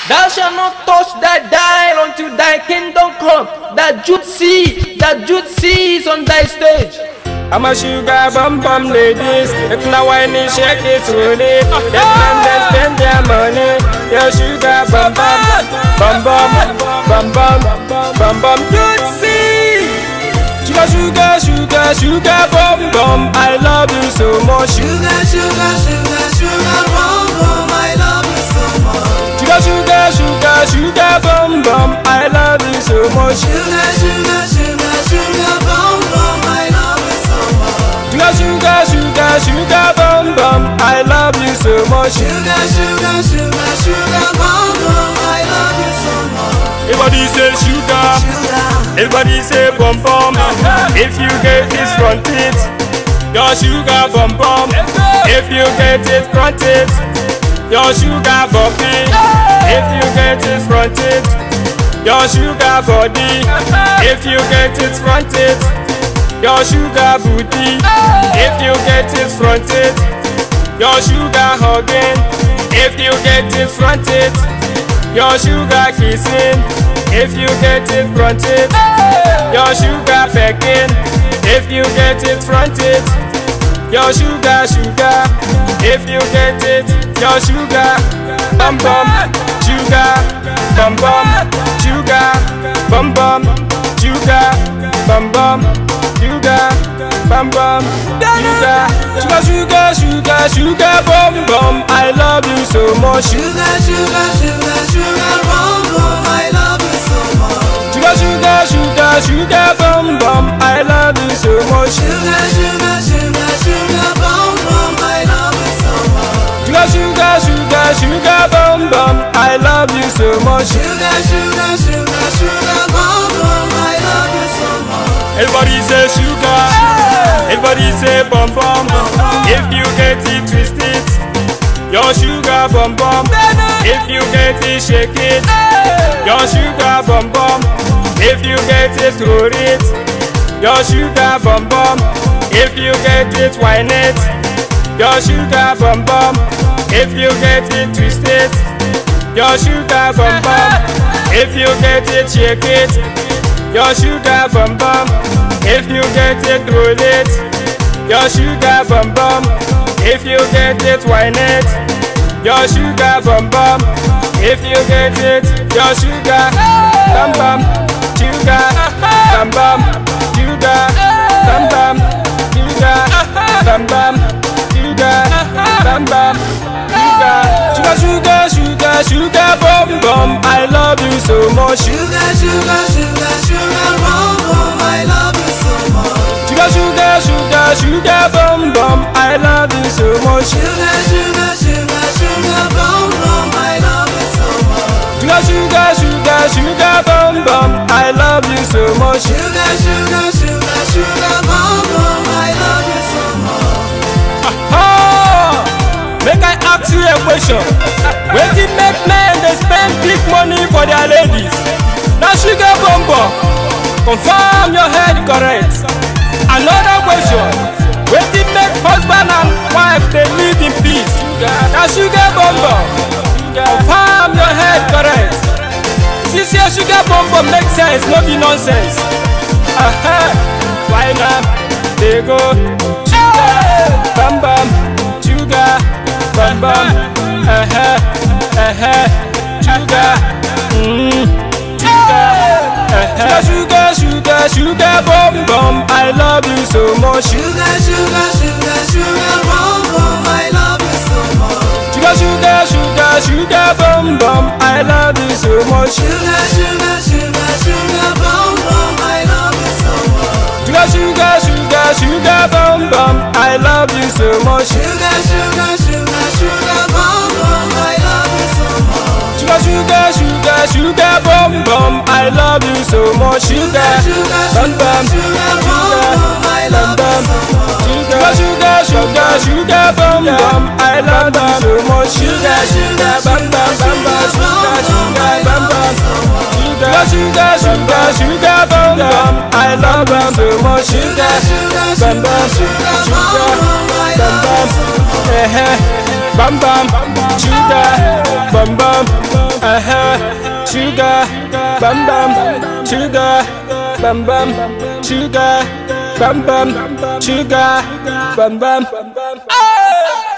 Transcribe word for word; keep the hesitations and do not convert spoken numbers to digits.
Thou shalt not touch thy dial until thy kingdom come. That jutsi, that jutsi is on thy stage. I'm a sugar bum bum ladies. If now I need shake it, roll it. Let them then spend their money. Your sugar bum bum, bum bum, bum bum, bum bum. Jutsi. Sugar, sugar, sugar, sugar bum bum. I love you so much. Sugar, sugar, sugar, sugar bum bum. I love you so much. Sugar, sugar, sugar, sugar bum bum. I love you so much. Sugar, sugar, sugar, sugar bum bum. I love you so much. Sugar, sugar, sugar, sugar bum bum. I love you so much. Sugar, sugar, sugar, sugar bum bum. I love you so much. Everybody say sugar. Everybody say bum bum. If you get this front it, your sugar bum bum. If you get it front it, your sugar body. If you get it front it, your sugar body. If you get it front it, your sugar booty. If you get it front it, your sugar hugging. If you get it front it, your sugar kissing. If you get it front it, your sugar pecking. If you get it front it, your sugar sugar. If you get it, your sugar bum bum. Sugar bum bum. Sugar bum bum. Sugar bum bum. Sugar bum bum. Sugar sugar sugar sugar sugar bum bum. I love you so much. Sugar, sugar, sugar, sugar bum bum. I love you so much. Sugar sugar sugar sugar bum bum. I love you so much. Sugar, sugar, sugar, sugar bum bum. I love you so much. Sugar sugar sugar sugar bum bum. I love you so much. Sugar, sugar, sugar, sugar bum bum. I love you so much. Everybody say sugar. Everybody say bum bum. If you get it, twist it. Your sugar bum bum. If you get it, shake it. Your sugar bum bum. If you get it, roll it. Your sugar bum bum. If you get it, wine it. Your sugar bum bum. If you get it, twist it. Your sugar bum bum. If you get it, shake it. Your sugar bum bum. If you get it, roll it. Your sugar bum bum. If you get it, wine it. Your sugar bum bum. If you get it, your sugar bum bum. Sugar bum bum. Sugar bum bum. Sugar bum bum. Sugar bum bum. Sugar sugar sugar sugar bum bum. I love you so much. Sugar, sugar, sugar, sugar bum bum. I love you so much. Sugar sugar sugar sugar bum bum. I love you so much. Sugar, sugar, sugar, sugar bum bum. I love you so much. Sugar sugar sugar sugar bum bum. I love you so much. Sugar, sugar, sugar, sugar bum bum. I love you so much. Ah, make I ask you a question. Wetin make men dey spend big money for their ladies? Na sugar bum bum. Confirm your head correct. Another question. Wetin make husband and wife dey live in peace? Na sugar bum bum. Confirm your head correct. This here sugar bum bum make sense, no be nonsense. Uh-huh. Why not? They go sugar bum bum. Sugar bum bum. Uh-huh. Uh-huh. Sugar. Mm. Sugar. Uh-huh. Sugar, sugar, sugar bum bum. I love you so much. Sugar, sugar, sugar, sugar bum bum. I love you so much. Sugar, sugar, sugar, sugar bum bum. I love you so much. Sugar, sugar, sugar, sugar bum bum. I love you so much. Sugar, sugar, sugar, sugar bum bum. I love you so much. Sugar, sugar, sugar, sugar bum bum. I love you so much. Sugar, sugar, sugar, sugar bum bum. I love you so much. Sugar, bum bum. Sugar bum bum. I love you so much. Sugar, sugar, sugar, sugar bum bum. I love you so much. Sugar, sugar, bum bum, bum bum. Sugar, sugar, bum bum. Sugar, sugar, sugar, sugar bum bum. I love you so much. Sugar, bum bum, sugar, bum bum. Eh eh, bum bum, sugar, bum bum. Uh-huh. Sugar, bam bam, sugar, bam bam, sugar, bam bam, sugar, bam bam.